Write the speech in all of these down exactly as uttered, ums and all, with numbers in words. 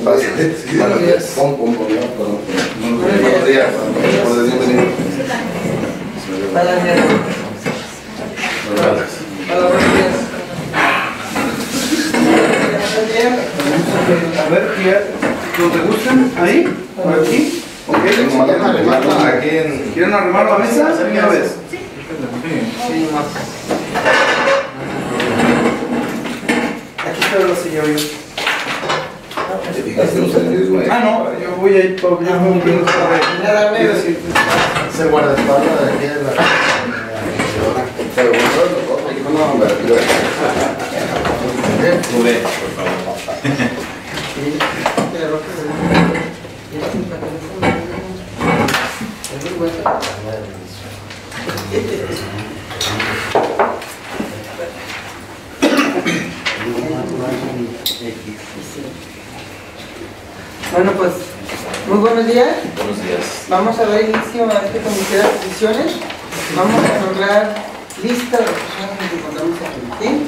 Pásale. Sí, buenos días. Pon, pon, pon, pon. Buenos días. Buenos días. Bienvenido. Buenos días. Hola, buenos días. A ver, ¿te gustan? ¿Ahí? ¿Por aquí? ¿Quieren arrimar la mesa? Una vez. Sí, más. Aquí está la señora. Ah, no, yo voy a ir para yo me voy a Se guarda espalda de aquí de la. Pero bueno, no, hombre, Sube, por favor. Bueno, pues, muy buenos días. Buenos días. Vamos a dar inicio a este comité de adquisiciones. Vamos a nombrar lista de las personas que encontramos aquí. ¿Sí?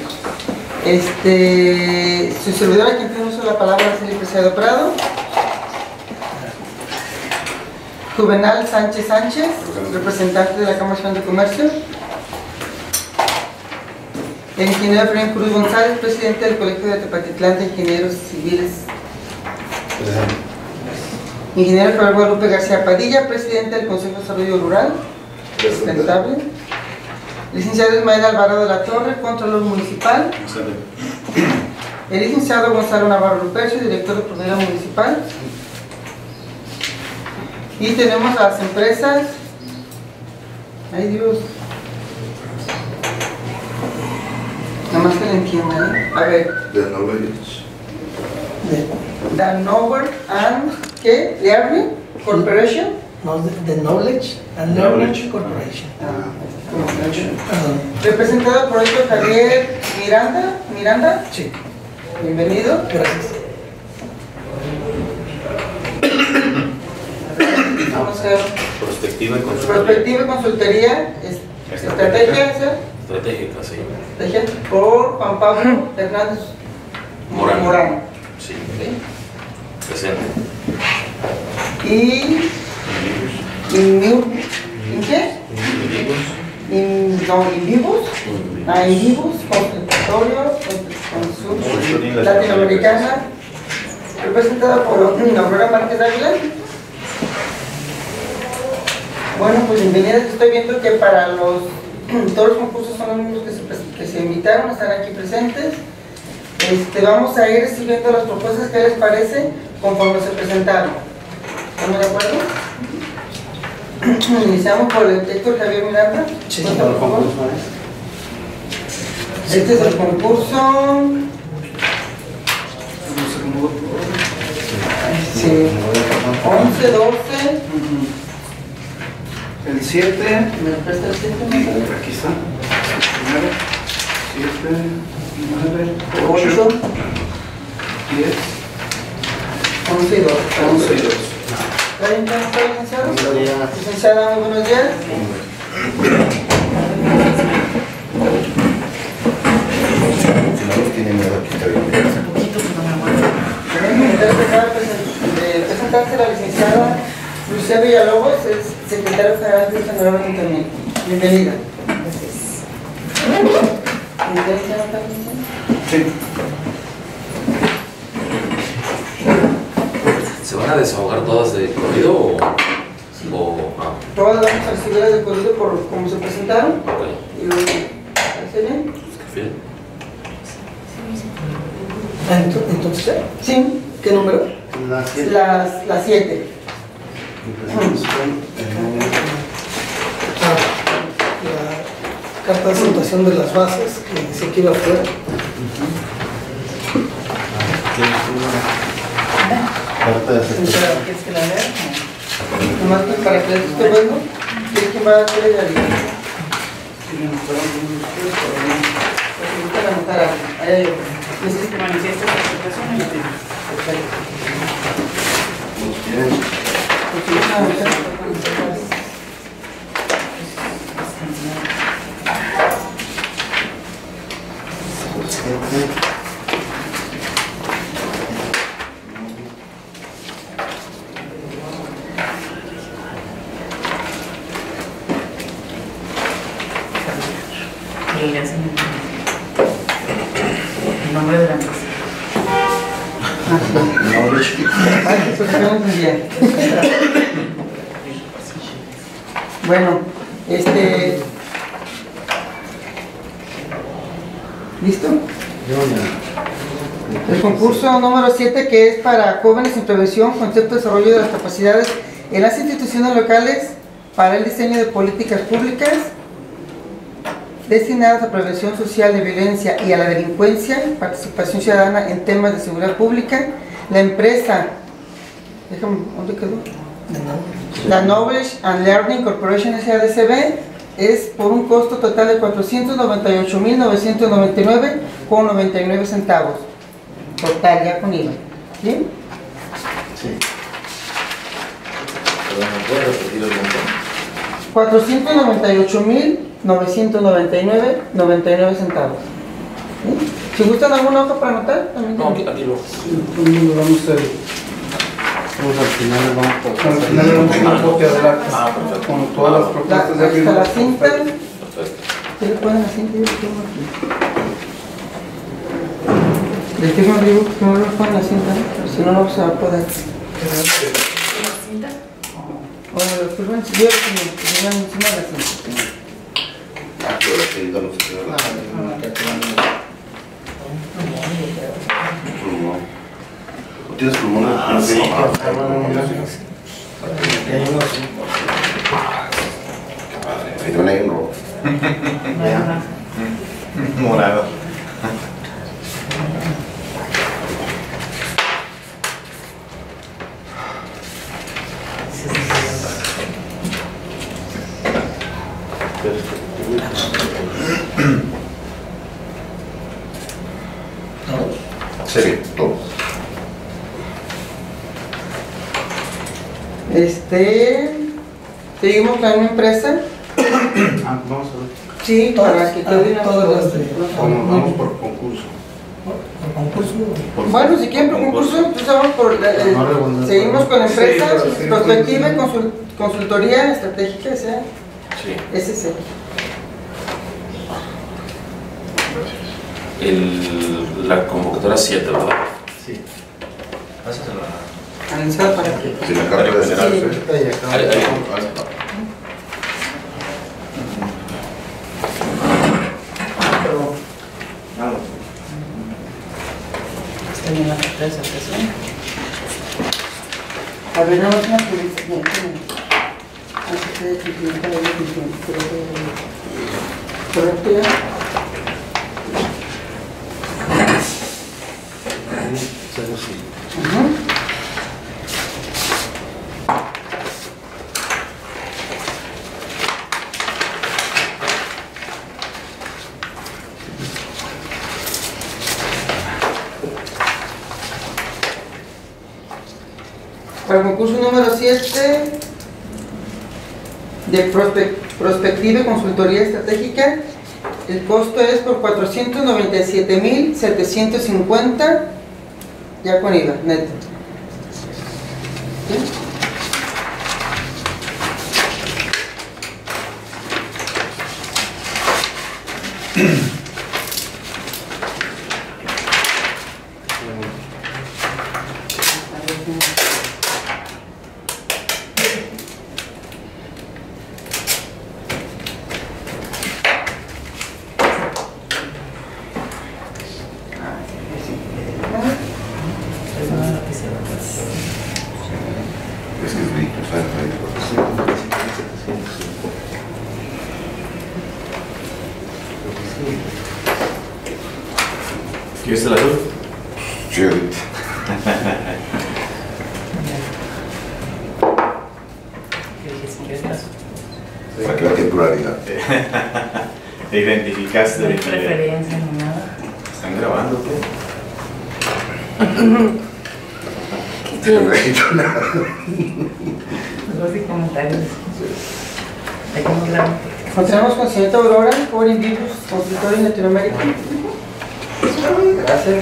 Este, su servidor, a quien tiene uso de la palabra, es el licenciado Prado. Juvenal Sánchez Sánchez, representante de la Cámara Nacional de Comercio. El ingeniero Efraín Cruz González, presidente del Colegio de Tepatitlán de Ingenieros Civiles. Ingeniero Rafael Guadalupe García Padilla, presidente del Consejo de Desarrollo Rural Sustentable. Licenciado Ismael Alvarado de la Torre, controlador municipal. El licenciado Gonzalo Navarro Lupercio, director de Procuraduría Municipal. Y tenemos a las empresas. Ay Dios. Nada más que le entienda, ¿eh? A ver. de knowledge. Danover and ¿qué? Learning Corporation. No, the, the Knowledge and Learning Corporation. Ah, representado por Héctor Javier Miranda. Miranda. Sí. Bienvenido. Gracias. Vamos a ver. Prospectiva y consultoría. Prospectiva y consultoría. Es, estrategia. Estratégica, sí. Estrategia por Juan Pablo Hernández Morán. Morán. Sí. ¿Sí? Presente. Y. ¿En qué? In, no, Invivus, ah, Invivus, consultorio, consultorio latinoamericana, representada por Aurora Márquez Águila. Bueno, pues bienvenidas. Estoy viendo que para los todos los concursos son los mismos que se, que se invitaron, están aquí presentes. Este, vamos a ir recibiendo las propuestas que les parece conforme se presentaron. ¿Estamos de acuerdo? Iniciamos por el Héctor Javier Miranda. Sí, por favor. Este es el concurso. Sí. once, doce. El siete. ¿Me lo presta el siete? Aquí está. nueve, siete, nueve, ocho, diez, once y doce. once y dos. ¿treinta está licenciado? Buenos días. Licenciada, muy buenos días. Si no los tiene miedo, aquí está bien. También me interesa presentarse la licenciada Lucía Villalobos, es secretaria general de este nuevo ayuntamiento. Bienvenida. Sí. ¿Se van a desahogar todas de corrido o...? o ah, Todas vamos a recibirlas de corrido por cómo se presentaron. ok. Y luego, ¿parece bien? Pues que bien. Ent- Entonces, Sí. ¿qué número? Las, las siete. Ah, la carta de aceptación de las bases que dice que iba afuera. Carta de aceptación. ¿Quieres que la lea? Nomás que para que les esté bueno, ¿quién quién va a hacer la lista? Necesitan anotar algo. Ahí hay otro. Necesito manifiesto de aceptación y notificación. Perfecto. Bien. Necesitan anotar. que le hacen el nombre de la empresa. Ay, pues yo no entendía. Bueno, este... ¿Listo? El concurso número siete, que es para jóvenes en prevención, concepto de desarrollo de las capacidades en las instituciones locales para el diseño de políticas públicas destinadas a prevención social de violencia y a la delincuencia, participación ciudadana en temas de seguridad pública. La empresa, déjame, ¿dónde quedó? La Knowledge and Learning Corporation S A D C B es por un costo total de cuatrocientos noventa y ocho mil novecientos noventa y nueve con noventa y nueve centavos. Total, ya con I V A. ¿Sí? Sí. Perdón, ¿me puedes repetir el monto? cuatrocientos noventa y ocho mil novecientos noventa y nueve con noventa y nueve centavos. ¿Sí? Si gustan alguna hoja para anotar, también. No, aquí, aquí lo. Vamos a Vamos al final, le vamos a al final le vamos a una copia de la Ah, perfecto. con todas las La, propuestas de hasta firma. la cinta, Perfecto. ¿qué le ponen la cinta? Yo lo tengo aquí. ¿De qué no digo que no le ponen la cinta? Si no, no se va a poder. ¿Cinta? O lo firman, yo lo tengo, que firman encima de la cinta. Ah, pero el querido no se queda. Plumón. ¿No tienes plumón? Ah, sí. Ahí no hay uno. Morado. Serie, todo. Este. Seguimos con una empresa. Ah, vamos a ver. Sí, para que quede una. Todas las de- Vamos, vamos por concurso. ¿Por concurso? Por- Bueno, si quieren por concurso, entonces vamos por. eh, eh, No, revolver. seguimos con empresas, Sí, sí, prospectiva sí. y consul- consultoría estratégica, esa. Sí. Ese es el. El, la convocatoria siete, ¿verdad? Sí. Analizar para que. Si la carta de general. sí. Ahí- ahí. Está bien la carta de aceptación. A ver, nada más una publicidad. Así que cumplimiento de la ley, ¿correcto ya? Ajá. Para el concurso número siete de prospe- prospectiva y consultoría estratégica, el costo es por cuatrocientos noventa y siete mil setecientos cincuenta, ya con I V A, neto. ¿Sí? Es que es rico, ¿Quieres el azul? Sí, ahorita. Para que la temporalidad. Te identificaste. No hay preferencia ni nada. ¿Están grabando qué? No he hecho nada. Los y comentarios. Hay que hablar. Continuamos con la señorita Aurora, Foreign Vivos, consultora en Latinoamérica. Gracias.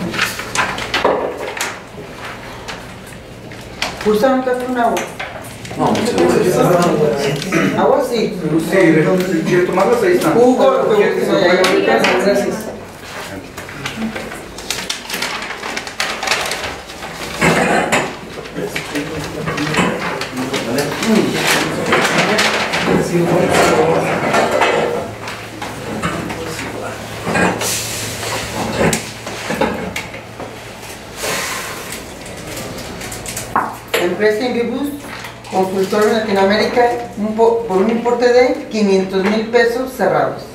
¿Gustan un café o un agua? No, muchas gracias. Agua sí. Sí, si quiere tomarlas, ahí están. Jugo, lo que ¿Quiere que guste, se ya, vaya? ya, gracias. Empresa Invibus, consultor en Latinoamérica, un po- por un importe de quinientos mil pesos cerrados.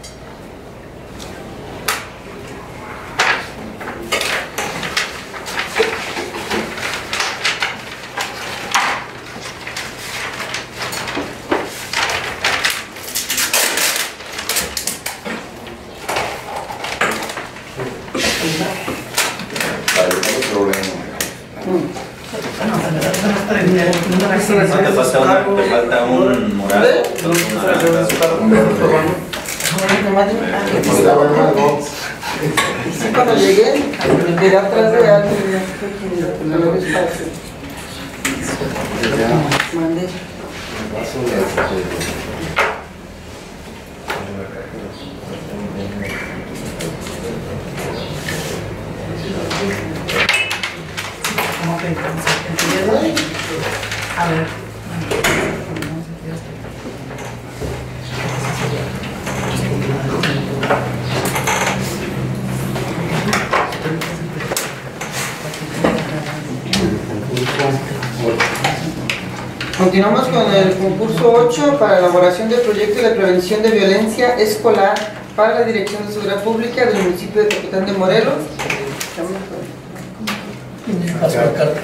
No te falta, una, te falta un morado. ¿Eh? Y sí, cuando llegué, me quedé atrás de alguien y ya fue que me dio espacio. Mandé. ¿Cómo que entonces? A ver. Continuamos con el concurso ocho para elaboración del proyecto de prevención de violencia escolar para la Dirección de Seguridad Pública del municipio de Capitán de Morelos. Paso la carta.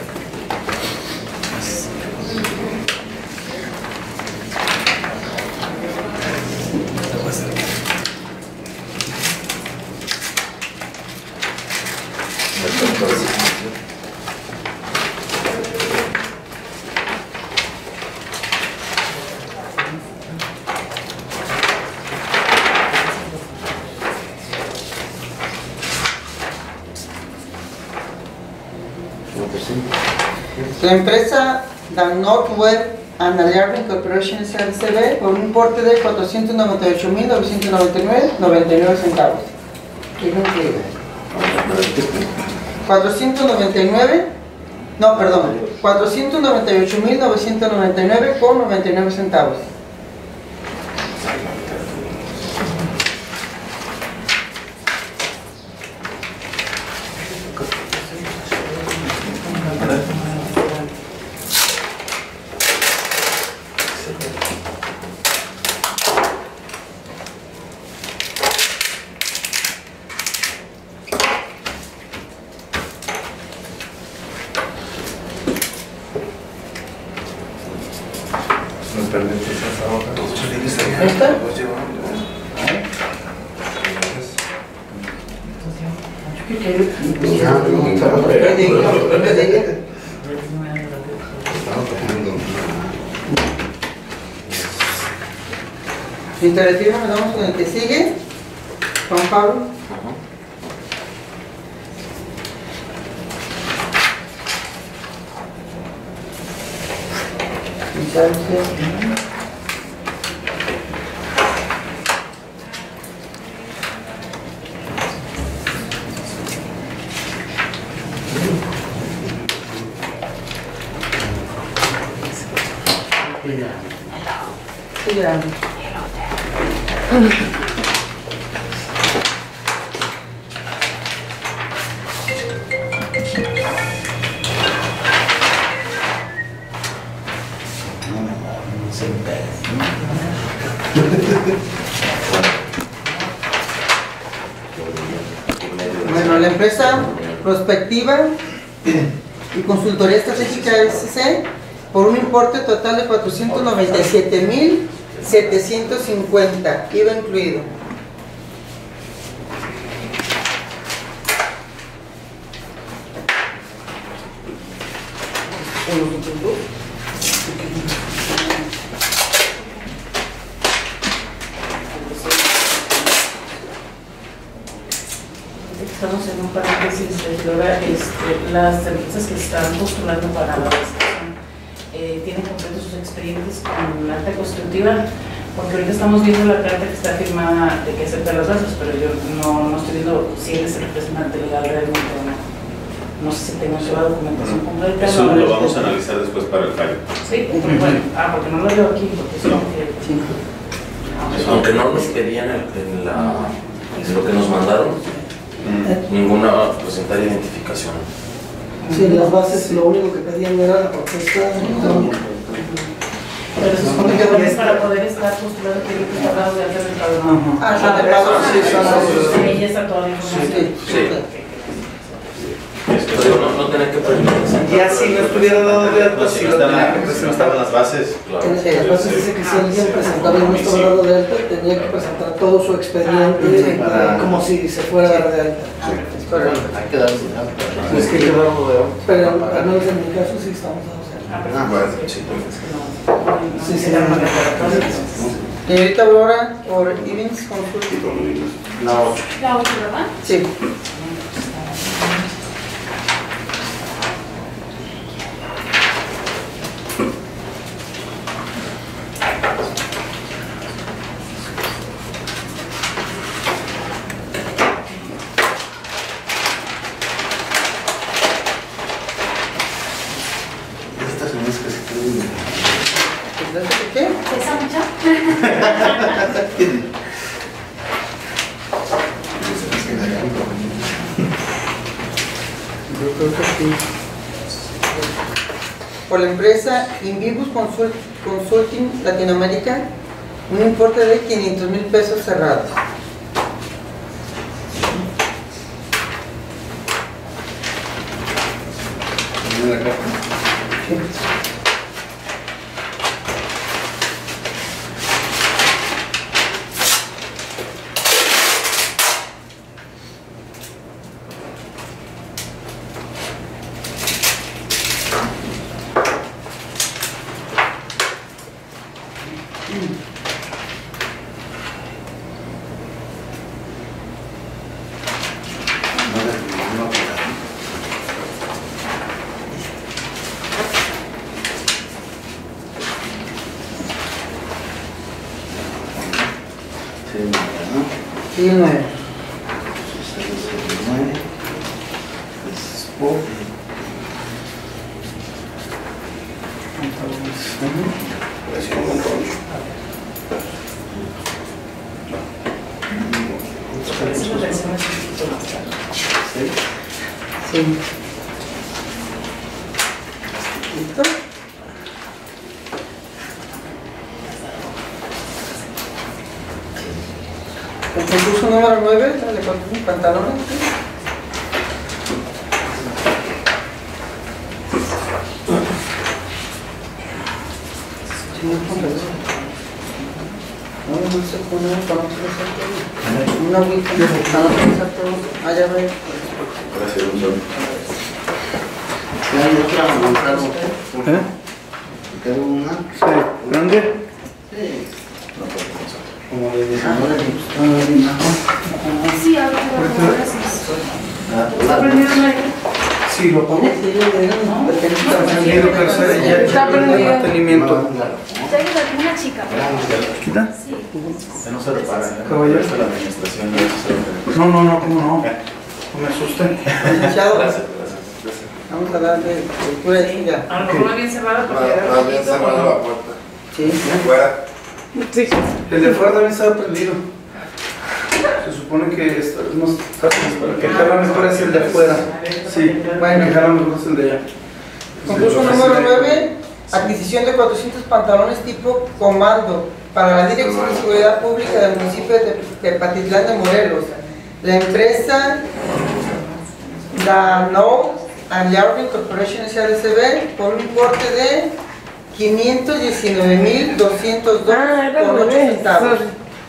La empresa The Northwest and Alarming Corporation S L C B por un importe de cuatrocientos noventa y ocho mil novecientos noventa y nueve con noventa y nueve centavos. ¿Qué incluye? cuatrocientos noventa y nueve, no, perdón, cuatrocientos noventa y ocho mil novecientos noventa y nueve con noventa y nueve centavos. ¿Esta? Interactivo, nos vamos con el que sigue. Juan Pablo. Entonces, cuidado. Bueno, la empresa Prospectiva y Consultoría Estratégica S C por un importe total de cuatrocientos noventa y siete mil setecientos cincuenta, I V A incluido. Estamos en un paréntesis, doctora. Este, las empresas que están postulando para la estación eh, tienen completos sus expedientes con la alta constructiva, porque ahorita estamos viendo la carta que está firmada de que acepta las bases, pero yo no, no estoy viendo si él es el representante legal realmente o no. No sé si tengo toda la documentación completa. Eso no, lo vamos a analizar después para el fallo. Sí, porque, bueno, ah, porque no lo veo aquí, porque es como que... Sí. Aunque no nos pedían en, en la, en lo que nos mandaron, Mm. ninguna presentar identificación. Sí, las bases lo único que pedían era la propuesta. ¿no? Pero se supone que también para poder estar postulado tiene que estar dado de alta del padrón. Ah, ya te pago, sí, son Ahí ya está toda la información. Sí, Sí. Pero no, no tener que presentar. Ya si no estuviera dado de alta, Si sí no lo están tenía la- que si no presentar. estaban las bases, Claro. En las bases dice que si alguien presentaba y no estaba dado de alta, tenía que presentar todo su expediente, Sí. eh, como si se fuera a dar de alta. correcto. Hay que darse de alta. Es que quedamos de alta. Pero al menos en mi caso sí estamos dados de alta. Ah, pero Ah, bueno, bueno, sí, sí. no, Sí, no sí, se llama sí. laboratorio. Señorita Aurora, por Evans Consulting. No, La otra, ¿verdad? Sí. estas son las que se creen. ¿De qué? ¿Esa mucha? Yo creo que sí. Por la empresa Invibus Consult- Consulting Latinoamérica, un importe de quinientos mil pesos cerrados. ¿Tiene la carta? No, no, no, no. Sí, ¿no? Sí, nueve. Esa es la versión un poquito más tarde. Sí. ¿Listo? El concurso número nueve, de con pantalones. ¿Sí? Sí, no, ponle eso. No, no se pone para no se lo una agüita, para no se lo saque. Ah, ya ve. Gracias, un solo. ¿Ya hay otra, Gonzalo? ¿Eh? ¿Te queda una? Sí. ¿Grande? Sí. Como de diecinueve. Sí, ahora gracias. Ah, ¿Está prendido el aire? Sí, lo pongo. Sí, le dieron, ¿no? Porque Está prendido, pero se ya Está prendido. mantenimiento. Tengo una chica. ¿Quita? Sí. ya no se repara. ¿eh? Caballero. Esto la administración ya se lo- No, no, no, ¿cómo no? No me asusten. Licenciado, Gracias, gracias, gracias. vamos a darle cultura de ya. A lo mejor muy bien cerrado porque era Más bien poquito, cerrada ¿no? la puerta. Sí. Fuera. El de afuera también estaba prendido. Se supone que está más fácil, para que jala mejor es el de afuera. Sí, Bueno. que jala mejor es el de allá. Concurso número nueve, adquisición de cuatrocientos pantalones tipo comando para la Dirección de Seguridad Pública del municipio de Tepatitlán de Morelos. La empresa la No and Yarvin Corporation S A D C B por un importe de quinientos diecinueve mil doscientos dos con ocho centavos.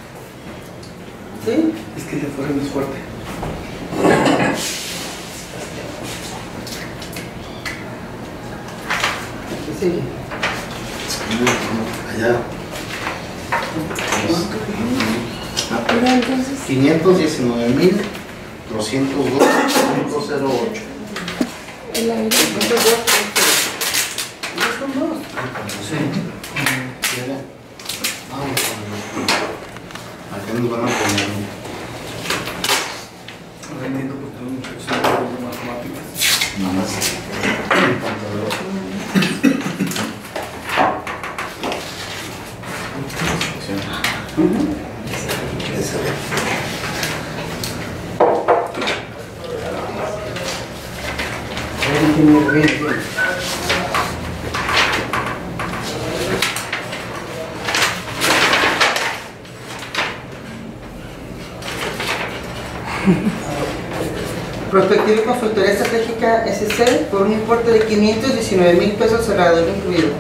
¿Sí? Es que el de afuera es más fuerte. ¿Qué sigue? Allá. quinientos diecinueve mil doscientos dos punto cero ocho. ¿Cuántos dos? ¿No son dos? ¿Qué nos van a poner? No entiendo por qué los muchachos no aprenden matemáticas. Nada más. Esa. Prospectiva y Consultoría Estratégica S C por un importe de quinientos diecinueve mil pesos cerrado, incluido.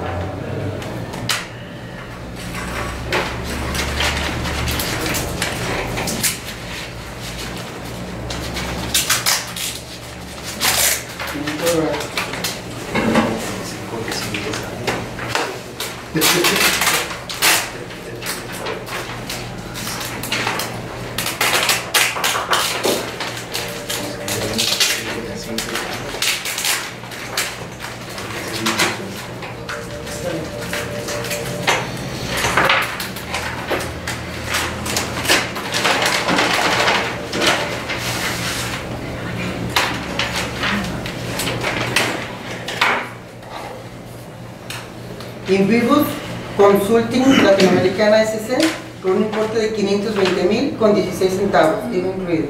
Invibus Consulting Latinoamericana S C por un importe de quinientos veinte mil con dieciséis centavos, I V A incluido.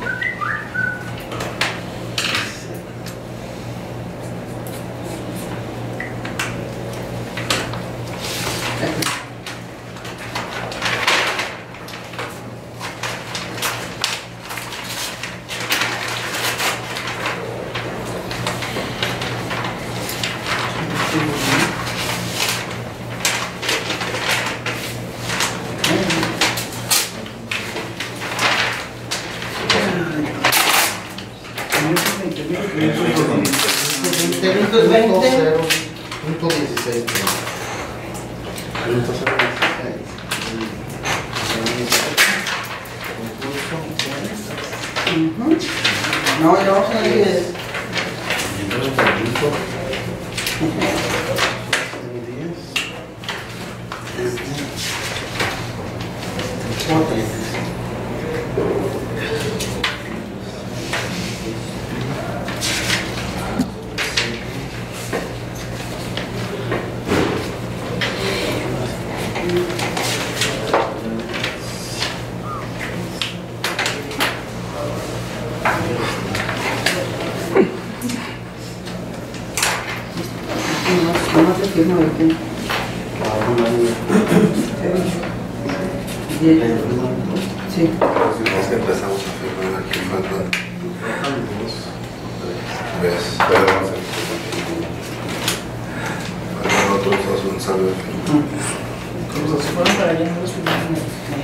quinientos veinte punto dieciséis. Punto dieciséis. No, ya vamos a ver. No sé qué es no qué. Sí. Es que empezamos a firmar aquí, faltan. ¿Ves? Pero vamos a ver. Otros dos un saludo. Se fueron para allá, no los firmaron.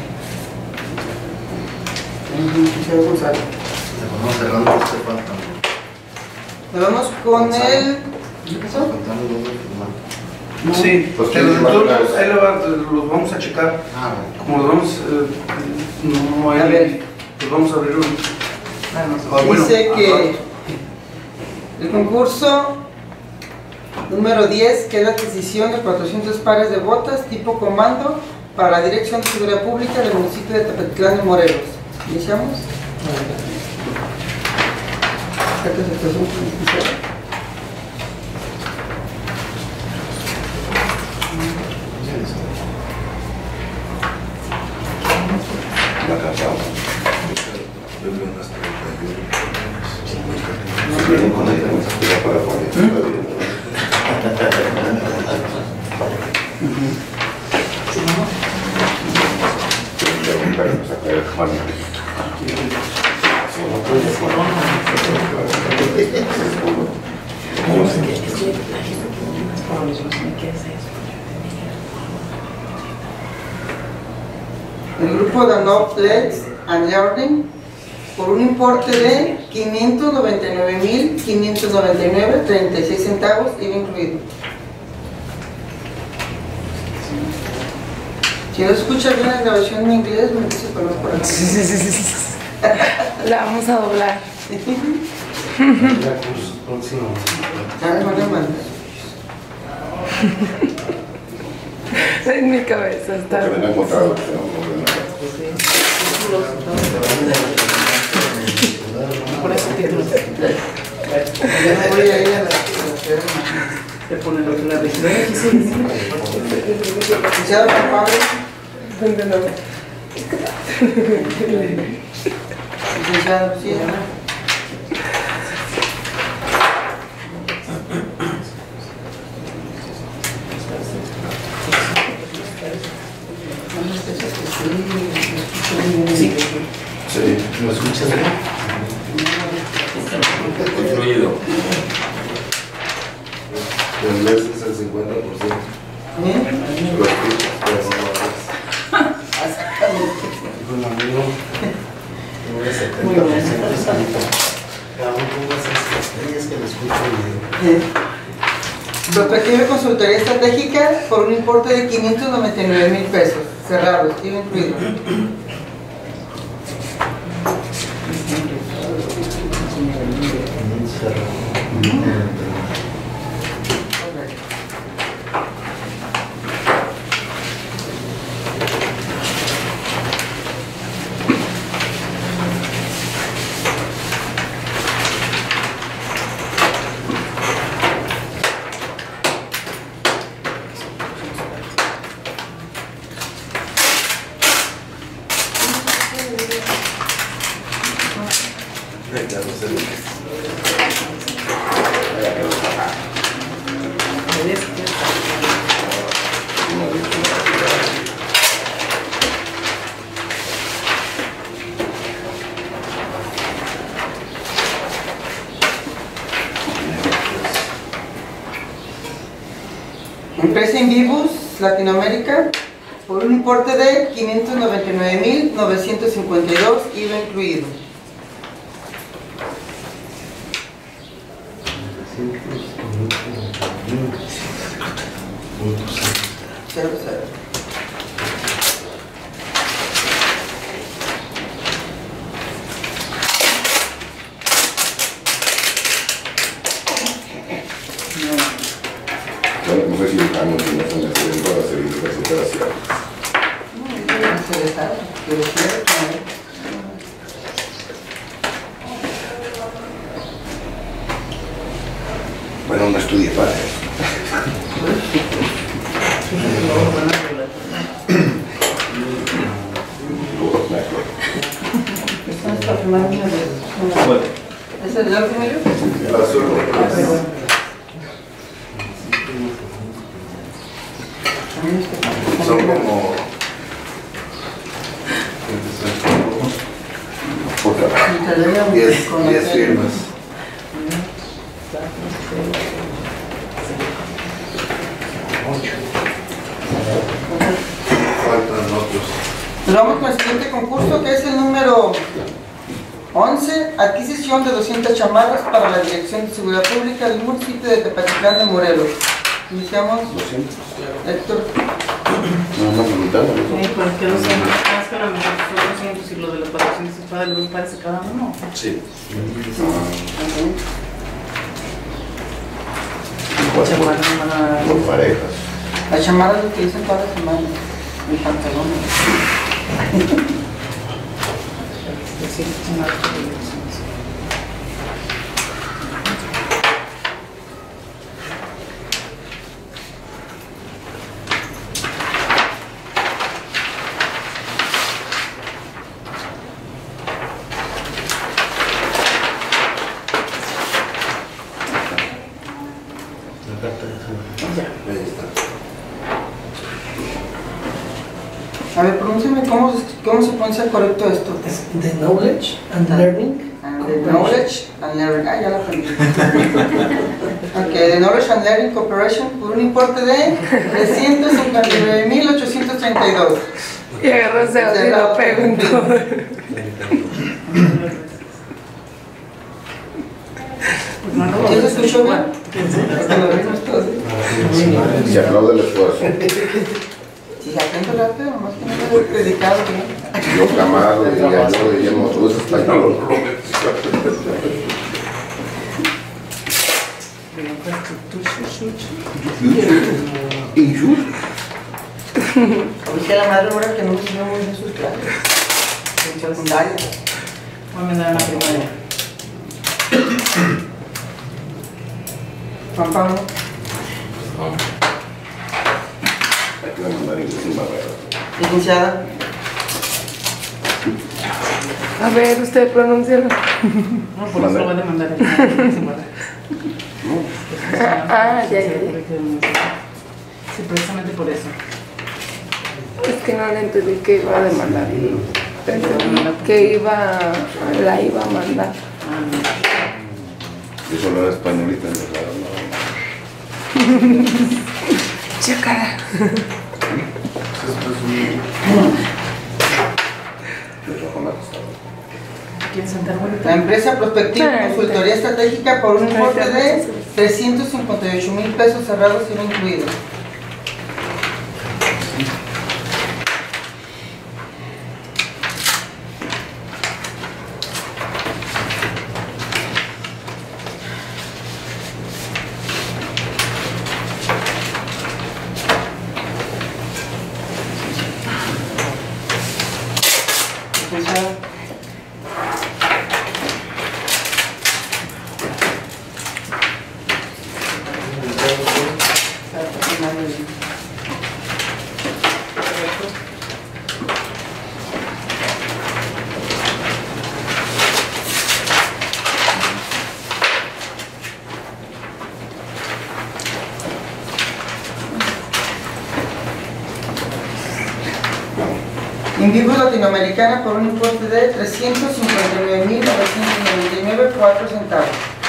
Vamos cerrando este falta. Nos vamos con el... ¿Qué pasó? Faltamos dos de firmar. No. Sí, Pues, pero ¿quién va a nosotros tocar? ahí lo va- los vamos a checar. Ah, bueno. Como los vamos, eh, no A hay, ver. los vamos a abrir un. Ah, bueno, Dice que ajá. el concurso número diez, que es la adquisición de cuatrocientos pares de botas tipo comando para la Dirección de Seguridad Pública del municipio de Tepetitlán de Morelos. ¿Iniciamos? Esta es el presunto. La cachamos. Vienen con la identidad para poner. El grupo Danone Let's and Learning por un importe de quinientos noventa y nueve mil quinientos noventa y nueve con treinta y seis centavos, I V A incluido. Si no escucha bien la grabación en inglés, me dice por por acá. Sí, sí, sí, sí, sí. La vamos a doblar. Ya me van a mandar. En mi cabeza está. Que venga encontrado, que no, no, no. títulos. Por ese título. Ya no voy a ir a la Te ponen los la residencia. licenciado Juan Pablo. Licenciado, sí. Sí. Sí, ¿lo escuchas bien? Fluido. En veces es el cincuenta por ciento. ¿Eh? Lo escuchas, pero no lo ves. Dijo el amigo, no voy a setenta Muy por bien. ciento santo. Cabrón, ¿cómo vas a hacer estrellas que lo escucho? Eh. Prospectiva consultoría estratégica por un importe de quinientos noventa y nueve mil pesos. Cerrado, estilo incluido. Empresa Invibus Latinoamérica por un importe de quinientos noventa y nueve mil novecientos cincuenta y dos, I V A incluido. Cero, cero. Bueno, no sé si estamos en ese incidente para seguir las operaciones. No, se dejaron, pero quiero que- Bueno, no estudié para eso. Luego me acuerdo. Están hasta firmar una de- Bueno. ¿Es el del primero? El azul. Son como... Puta, diez, diez firmas. Faltan otros. Nos vamos con el siguiente concurso, que es el número once, adquisición de doscientas chamarras para la Dirección de Seguridad Pública del municipio de Tepatitlán de Morelos. Iniciamos, doscientos. Héctor. No, no, mitad, ¿no? Sí, pues que no sé, más que a lo mejor son doscientos y lo de los cuatrocientos es para el parece cada uno. Sí. Chamarra, chamarra. Por parejas. Las chamarras lo utilizan todas las semanas. Mi pantalón. Sí, chamarra. Ahí está. A ver, pronúnciame cómo, se- cómo se pronuncia correcto esto. Es The Knowledge and Learning. And the Knowledge and Learning. Ah, ya la aprendí. Ok, The Knowledge and Learning Corporation por un importe de trescientos cincuenta y nueve mil ochocientos treinta y dos. Y agarró ese otro y lo pegó en todo. ¿Sí se escuchó bien? Hasta lo vimos todos. Se aplaude el esfuerzo. Si se aprende rápido, nomás que no lo he predicado bien. Yo Camaro diría yo, diríamos tú, es español. Injur. Dije a la madre ahora que no me subió muy bien sus clases. secundaria. Voy a mandar a la primaria. Juan Pablo. Hay que demandar inglés sin barrera. Licenciada. A ver, usted pronúncialo. No, por eso lo voy a demandar. Ah, ya, ya, ya. Sí, precisamente por eso. Es que no le entendí que iba a demandar. Pensé que iba, la iba a mandar. Yo solo era españolita en verdad, no. Chácara. Aquí en Santa Mónica. La empresa Prospectiva y Consultoría Estratégica por un importe de trescientos cincuenta y ocho mil pesos cerrados y no incluidos. Licenciada. Invivo Latinoamericana por un importe de trescientos cincuenta y nueve mil novecientos noventa y nueve con cuatro centavos.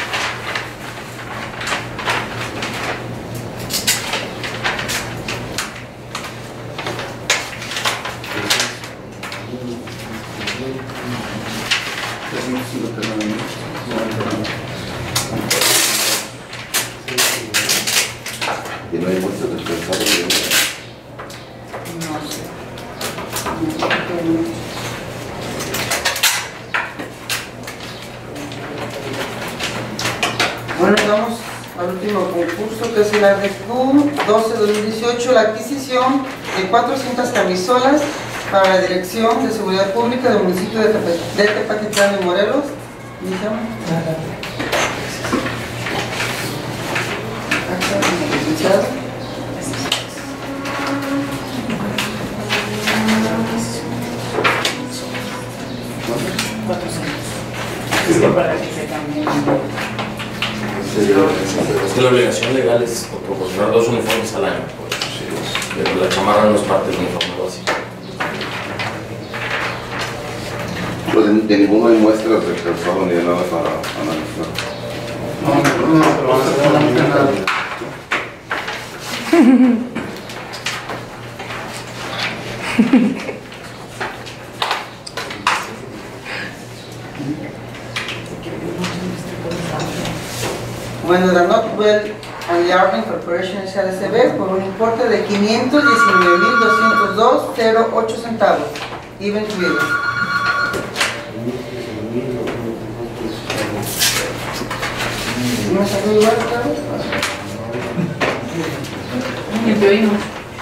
Y no hay muestras del pensado de No sé. Bueno, vamos al último concurso, que es el A R Q doce dos mil dieciocho, la adquisición de cuatrocientas camisolas para la Dirección de Seguridad Pública del municipio de Tepe- de Tepatitlán de Morelos. Licenciada. Licenciada. Es que para que se cambie. Es que la obligación legal es proporcionar dos uniformes al año. Pues, pero la chamarra no es parte del uniforme básico. Pues de, de ninguno hay muestras del calzado ni de nada para analizar. No, no, no, pero van a hacer una muestra. Bueno, la Notwell and Yarden Corporation S A D C B por un importe de quinientos diecinueve mil doscientos dos con cero ocho centavos, I V A incluido. ¿No salió igual, Carlos? Y te oímos.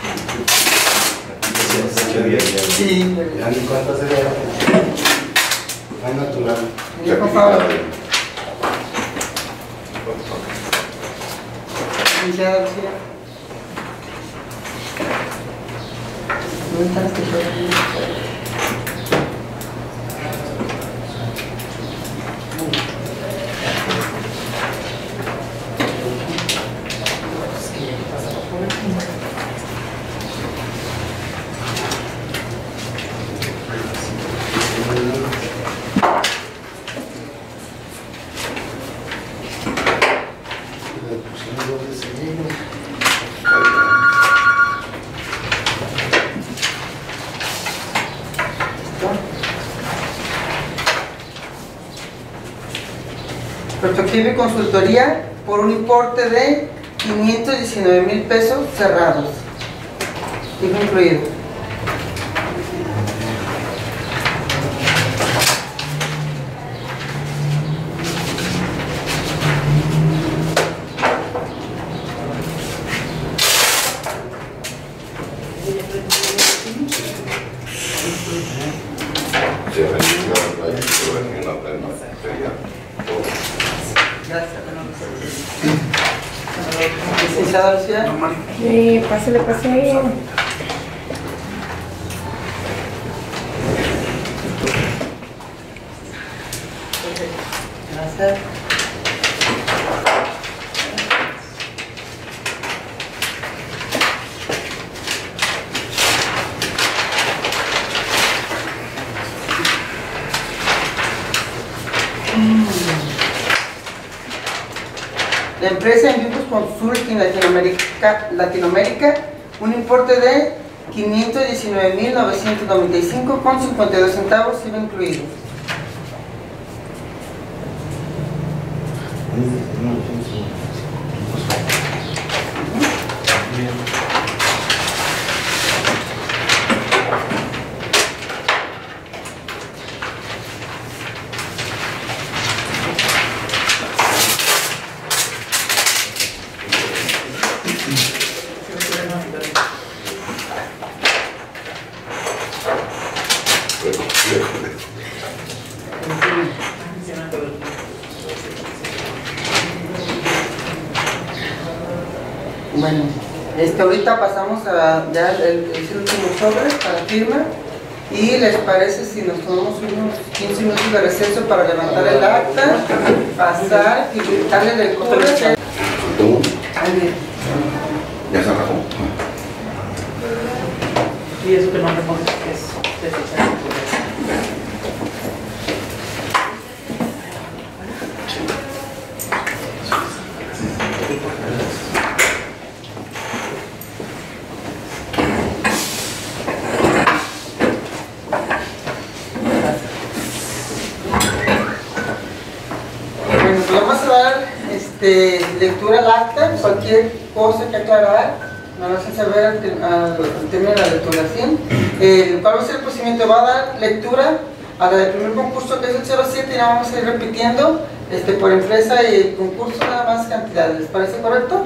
Sí. Ya ni cuántas era. Ay, natural. Ya, por favor. Licenciada Lucía. ¿Dónde están las tijeras? Prospectiva y Consultoría por un importe de quinientos diecinueve mil pesos cerrados, I V A incluido. Sí, Licenciada Lucía. Sí, pásale, pásale. Gracias. La empresa Envivus Consulting Latinoamérica, Latinoamérica, un importe de quinientos diecinueve mil novecientos noventa y cinco con cincuenta y dos centavos, I V A incluido. Bueno, este, ahorita pasamos a ya el, el último sobre para firma y les parece si nos tomamos unos quince minutos de receso para levantar el acta, pasar y darle lectura. Ya se acabó. Y eso que no me pones que es de fecha. Bueno, pues vamos a dar este, lectura al acta, cualquier cosa que aclarar, me lo hacen saber al, al, al término de la lectura, ¿sí? Eh, ¿Cuál va a ser el procedimiento? Va a dar lectura a la del primer concurso, que es el cero siete, y la vamos a ir repitiendo este, por empresa y concurso, nada más cantidades. ¿Les parece correcto?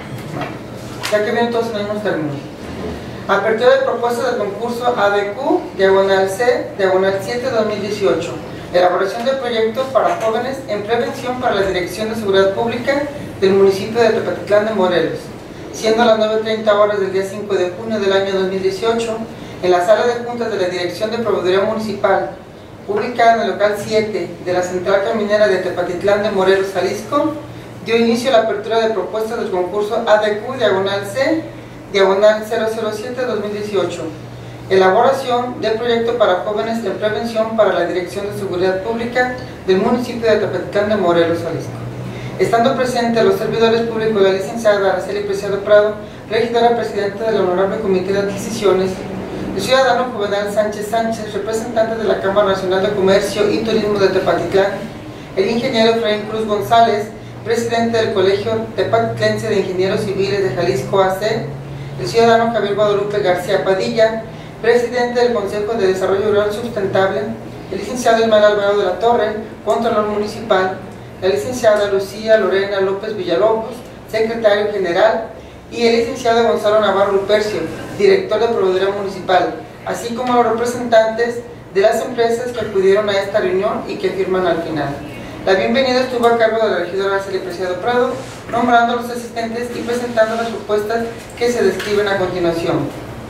Ya que vienen todos en los mismos términos. Apertura de propuesta del concurso A D Q, diagonal C, diagonal siete, dos mil dieciocho. Elaboración de proyectos para jóvenes en prevención para la Dirección de Seguridad Pública del municipio de Tepatitlán de Morelos. Siendo las nueve treinta horas del día cinco de junio del año dos mil dieciocho, en la sala de juntas de la Dirección de Proveeduría Municipal, ubicada en el local siete de la Central Caminera de Tepatitlán de Morelos, Jalisco, dio inicio a la apertura de propuestas del concurso A D Q, diagonal C, diagonal cero cero siete, dos mil dieciocho. Elaboración de proyecto para jóvenes en prevención para la Dirección de Seguridad Pública del municipio de Tepatitlán de Morelos, Jalisco. Estando presentes los servidores públicos, la licenciada Araceli Preciado Prado, regidora presidenta del Honorable Comité de Adquisiciones, el ciudadano Juvenal Sánchez Sánchez, representante de la Cámara Nacional de Comercio y Turismo de Tepatitlán, el ingeniero Efraín Cruz González, presidente del Colegio Tepatitlense de Ingenieros Civiles de Jalisco A C, el ciudadano Javier Guadalupe García Padilla, presidente del Consejo de Desarrollo Rural Sustentable, el licenciado Ismael Alvarado de la Torre, contralor municipal, la licenciada Lucía Lorena López Villalobos, secretario general, y el licenciado Gonzalo Navarro Lupercio, director de Proveeduría Municipal, así como los representantes de las empresas que acudieron a esta reunión y que firman al final. La bienvenida estuvo a cargo de la regidora Araceli Preciado Prado, nombrando a los asistentes y presentando las propuestas que se describen a continuación.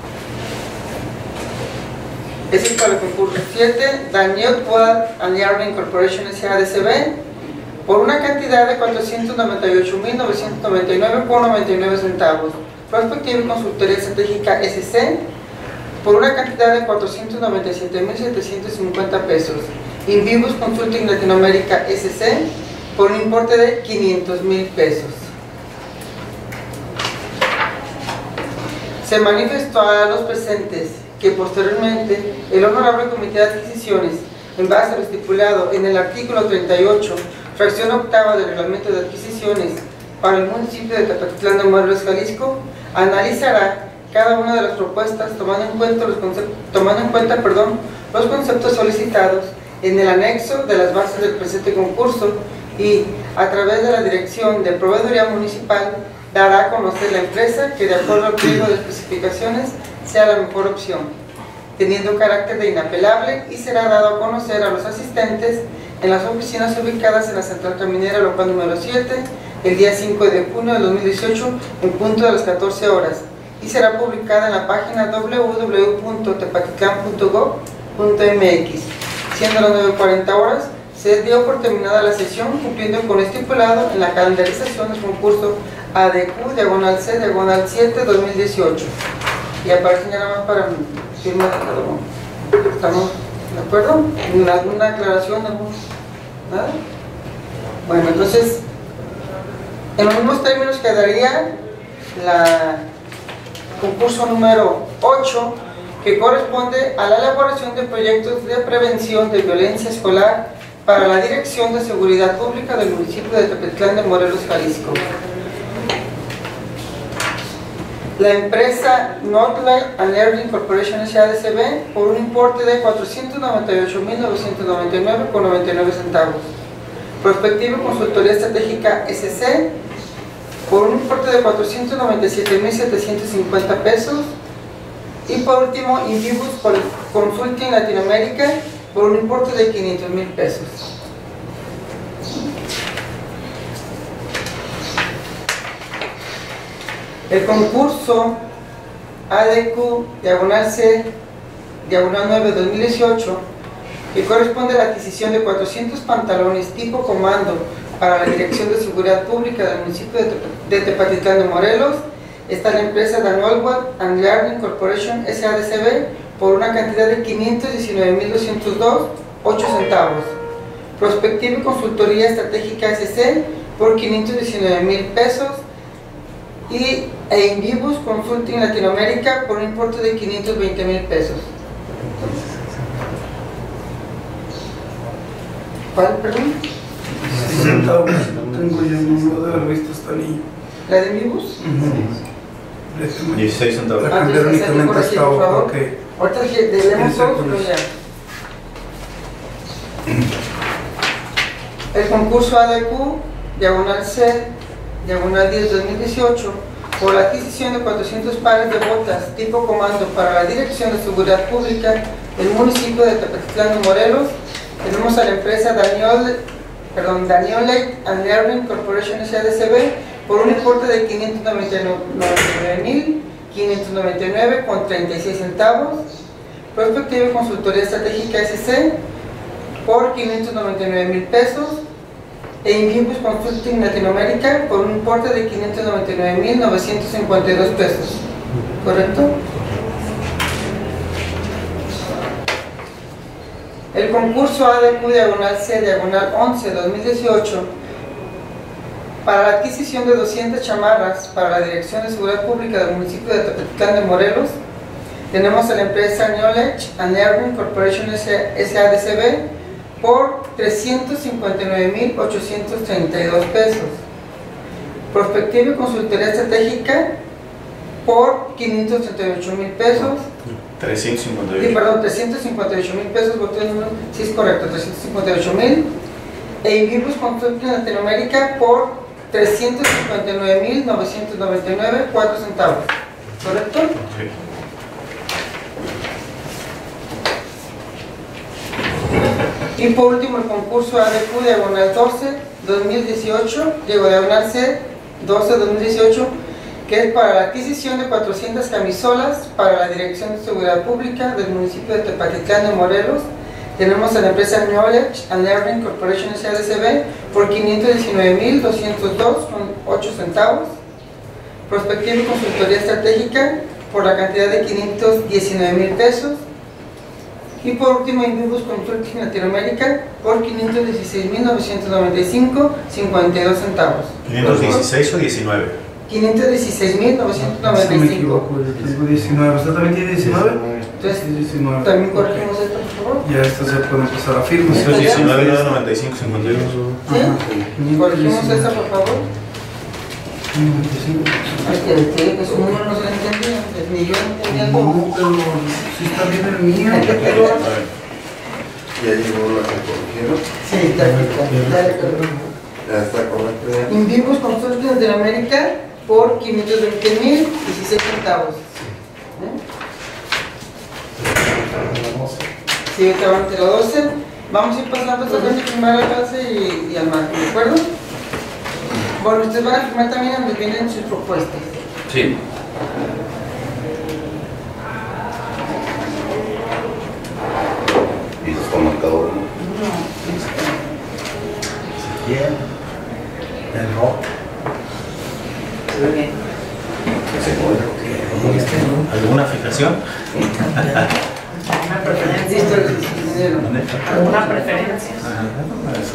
Es el para el concurso siete, Daniel Quad and Yarning Corporation S A D C B, por una cantidad de cuatrocientos noventa y ocho mil novecientos noventa y nueve con noventa y nueve centavos. Prospectiva y Consultoría Estratégica S C, por una cantidad de cuatrocientos noventa y siete mil setecientos cincuenta pesos. Envivus Consulting Latinoamérica S C, por un importe de quinientos mil pesos. Se manifestó a los presentes que posteriormente el Honorable Comité de Adquisiciones, en base a lo estipulado en el artículo treinta y ocho, fracción octava del Reglamento de Adquisiciones para el municipio de Tepatitlán de Morelos, Jalisco, analizará cada una de las propuestas tomando en cuenta los conceptos, tomando en cuenta, perdón, los conceptos solicitados en el anexo de las bases del presente concurso y, a través de la Dirección de Proveeduría Municipal, dará a conocer la empresa que, de acuerdo al pliego de especificaciones, sea la mejor opción, teniendo carácter de inapelable, y será dado a conocer a los asistentes en las oficinas ubicadas en la Central Caminera local número siete el día cinco de junio de dos mil dieciocho en punto de las catorce horas y será publicada en la página doble u doble u doble u punto tepatitlán punto gob punto eme equis. Siendo las nueve cuarenta horas, se dio por terminada la sesión cumpliendo con lo estipulado en la calendarización del concurso A D Q, diagonal C, diagonal siete, dos mil dieciocho. Y aparece nada más para firma de cada uno. ¿Estamos de acuerdo? ¿Alguna aclaración? ¿Algún? ¿Nada? Bueno, entonces, en los mismos términos quedaría la concurso número ocho, que corresponde a la elaboración de proyectos de prevención de violencia escolar para la Dirección de Seguridad Pública del municipio de Tepetitlán de Morelos, Jalisco. La empresa Northlight and Learning Corporation S A D C B por un importe de cuatrocientos noventa y ocho mil novecientos noventa y nueve con noventa y nueve centavos. Prospectiva Consultoría Estratégica S C por un importe de cuatrocientos noventa y siete mil setecientos cincuenta pesos. Y por último, Invibus Consulting Latinoamérica por un importe de quinientos mil pesos. El concurso A D Q, diagonal C, diagonal nueve, dos mil dieciocho, que corresponde a la adquisición de cuatrocientos pantalones tipo comando para la Dirección de Seguridad Pública del municipio de, Tep de Tepatitlán de Morelos, está la empresa Daniel and Learning Corporation S A D C B por una cantidad de quinientos diecinueve mil doscientos dos con ocho centavos. Prospectiva y Consultoría Estratégica S C por quinientos diecinueve mil pesos. Y e Invibus Consulting Latinoamérica por un importe de quinientos veinte mil pesos. ¿Cuál, perdón? centavos. Tengo yo un número de haber visto esta niña. ¿La de Invibus? Uh-huh. dieciséis centavos. La cambiaron únicamente hasta ahora. Ok. Ahorita leemos todos, pero ya. El concurso A D Q, diagonal C, diagonal diez, dos mil dieciocho, por la adquisición de cuatrocientos pares de botas tipo comando para la Dirección de Seguridad Pública del municipio de Tepetitlán de Morelos, tenemos a la empresa Daniel, perdón, Daniel and Learning Corporation S A D C B por un importe de quinientos noventa y nueve mil quinientos noventa y nueve con treinta y seis centavos. Prospectiva y Consultoría Estratégica S C por quinientos noventa y nueve mil pesos. E Invibus Consulting Latinoamérica por un importe de quinientos noventa y nueve mil novecientos cincuenta y dos pesos. ¿Correcto? El concurso A D Q diagonal C diagonal once dos mil dieciocho para la adquisición de doscientas chamarras para la Dirección de Seguridad Pública del municipio de Tepetitlán de Morelos, tenemos a la empresa Knowledge and Learning Corporation S A D C B por trescientos cincuenta y nueve mil ochocientos treinta y dos pesos. Prospectiva y Consultoría Estratégica por quinientos treinta y ocho mil pesos. trescientos cincuenta y ocho. Sí, perdón, trescientos cincuenta y ocho mil pesos, voté el número, sí es correcto, trescientos cincuenta y ocho mil. E Invibus Consulting Latinoamérica por trescientos cincuenta y nueve mil novecientos noventa y nueve con cuatro centavos. ¿Correcto? Sí. Y por último el concurso A D Q diagonal doce dos mil dieciocho, diagonal C doce dos mil dieciocho, que es para la adquisición de cuatrocientas camisolas para la Dirección de Seguridad Pública del municipio de Tepatitlán de Morelos. Tenemos a la empresa Knowledge and Learning Corporation S A D C B por quinientos diecinueve mil doscientos dos con ocho centavos. Prospectiva y Consultoría Estratégica por la cantidad de quinientos diecinueve mil pesos. Y por último, Invibus Consulting Latinoamérica por quinientos dieciséis mil novecientos noventa y cinco con cincuenta y dos centavos. ¿quinientos dieciséis o diecinueve? quinientos dieciséis mil novecientos noventa y cinco. Sí, me equivoco, yo tengo diecinueve. ¿Usted también tiene diecinueve? Entonces, Sí, diecinueve. también corregimos esto, por favor. Ya esto se puede empezar a firmar. ¿Esto ya? diecinueve, noventa y cinco, cincuenta y dos. ¿Sí? Corregimos esta, por favor. noventa y cinco. Ay, que el tío, que su número no se lo entendía, ni yo entendía el No, pero sí está bien el mío. Ya llegó la que corrigieron. Sí, ya, ya, ya, Ya está correcto ya. Invibus Consulting Latinoamérica por quinientos veinte mil dieciséis centavos. ¿Eh? Sí, estaban entre los doce. Vamos a ir pasando esta gente primero a la clase y, y al margen, ¿de acuerdo? Bueno, ustedes van a firmar también donde vienen sus propuestas. Sí. Y está marcado, ¿no? Bien. El rock. Muy bien. ¿Alguna fijación? ¿Alguna preferencia? Listo, el dinero. ¿Alguna preferencia? Ajá, eso.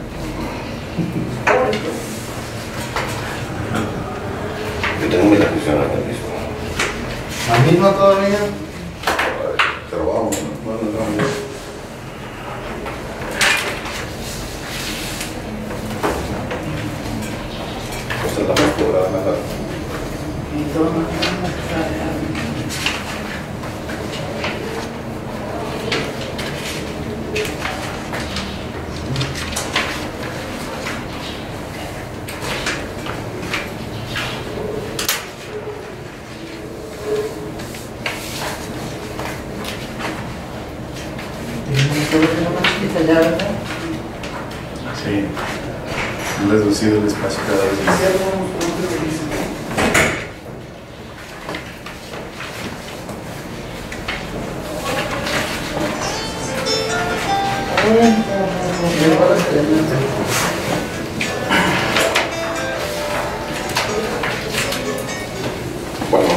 Yo tengo mi afición al mismo. ¿La misma todavía? Pero vamos, no, no, no, no. Esa es la más cobrada, nada. Y todo más. Sí. Han reducido el espacio cada vez más. Bueno.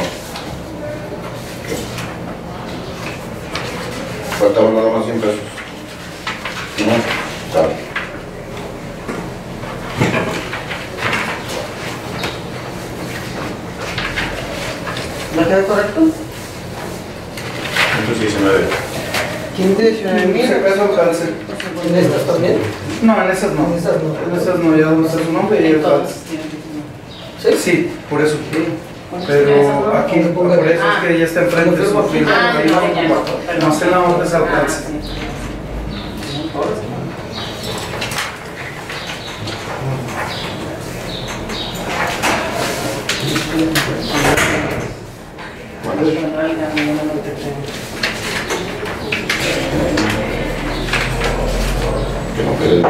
Faltaban nada más cien pesos. No, claro. ¿No queda correcto? ciento diecinueve. quinientos diecinueve mil. Se peso el calce. ¿En estas también? No, en esas no. En esas no. En esas no, ya donde está su nombre y el calce. ¿Sí? Sí, por eso. Pero aquí, por eso es que ya está enfrente de su fila. Ah, no, ya no. No se la montes al Ah, calce. sí. Que no quede.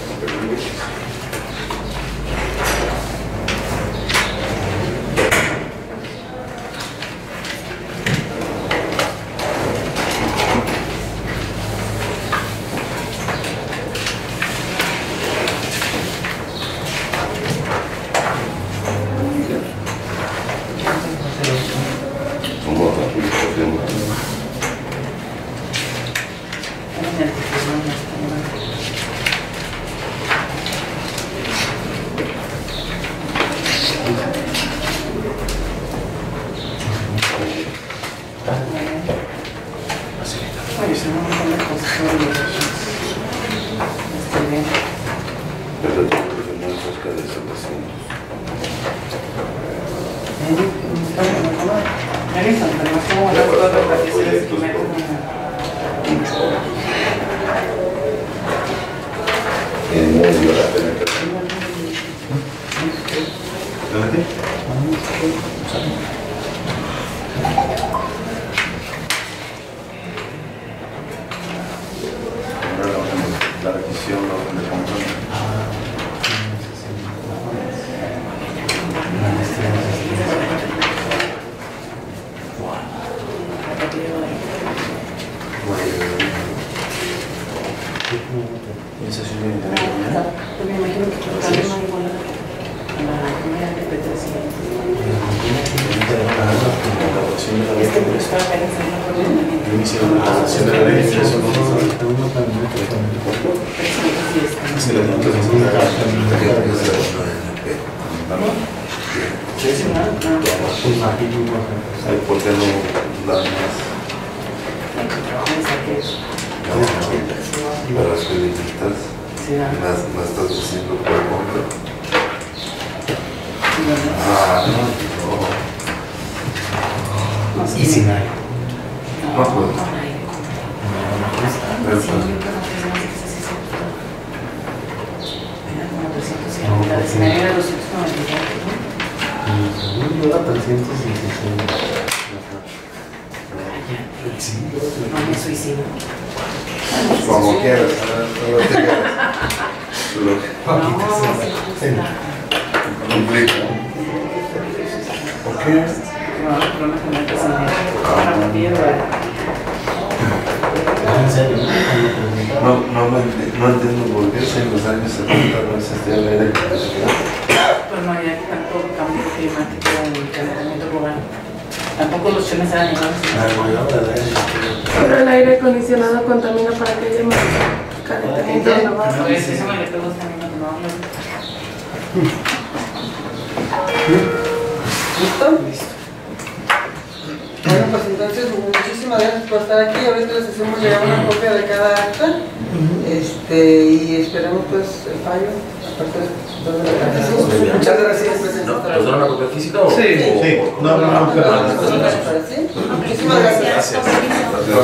Somos la publicación. Pero tú no es cerca de setecientos. En medio la penetración. ¿Dónde? Ahora la orden de- la requisición, la orden de compra. ¿Y esa sí viene también mañana? Me imagino que también no igual a la primera interpretación. La elaboración de la ley Es que de me ingreso. estaba pensando en la Yo inicié la elaboración de la ley de ingreso. Es que la tengo que presentar. Sí, sí, no, no. Ay, ¿por qué no das más? Para las felicitas, Sí, ah. me, me estás diciendo por compra. Sí, no, Ah, no, no. No sé. Y sin aire. No, No, pues. no hay. Pero, Sí, pues, yo creo que es más de que se era como trescientos cincuenta, la escenario era doscientos noventa y cuatro, ¿no? Yo era trescientos dieciséis. Sí, No me suicido. como quieras, a ver, como te quieras. Lo que- No, sí, sí, está. ¿Por qué? No, no me conectas en la partida. No, no, me ent- no entiendo por qué si en los años setenta no existía el aire acondicionado. Pues no había tanto cambio climático en el calentamiento global. Tampoco los chones eran iguales. Pero el aire acondicionado contamina para que haya más calentamiento global. No, eso me le pegó también a tu mamá. ¿Listo? Listo. Bueno, pues entonces muchísimas gracias por estar aquí. Ahorita les hacemos llegar una copia de cada acta. Este, y esperemos pues el fallo a partir de las dos de la tarde. Muchas gracias. ¿No? ¿Nos dan una copia física o...? Sí, o- sí. o- No, no, no, ¿Sí? Muchísimas gracias. Gracias.